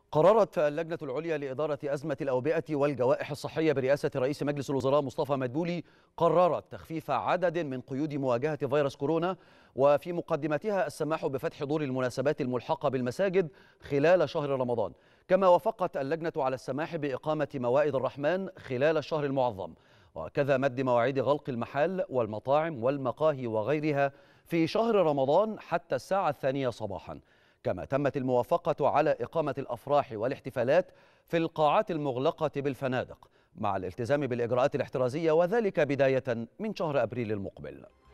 قررت اللجنة العليا لإدارة أزمة الأوبئة والجوائح الصحية برئاسة رئيس مجلس الوزراء مصطفى مدبولي قررت تخفيف عدد من قيود مواجهة فيروس كورونا، وفي مقدمتها السماح بفتح دور المناسبات الملحقة بالمساجد خلال شهر رمضان. كما وافقت اللجنة على السماح بإقامة موائد الرحمن خلال الشهر المعظم، وكذا مد مواعيد غلق المحال والمطاعم والمقاهي وغيرها في شهر رمضان حتى الساعة 2 صباحا. كما تمت الموافقة على إقامة الأفراح والاحتفالات في القاعات المغلقة بالفنادق مع الالتزام بالإجراءات الاحترازية، وذلك بداية من شهر أبريل المقبل.